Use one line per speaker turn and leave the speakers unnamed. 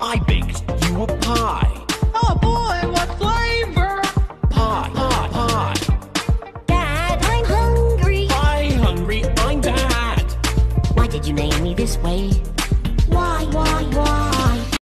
I baked you a pie.
Oh boy, what flavor?
Pie, pie, pie.
Dad, I'm hungry.
I'm hungry, I'm bad.
Why did you name me this way? Why?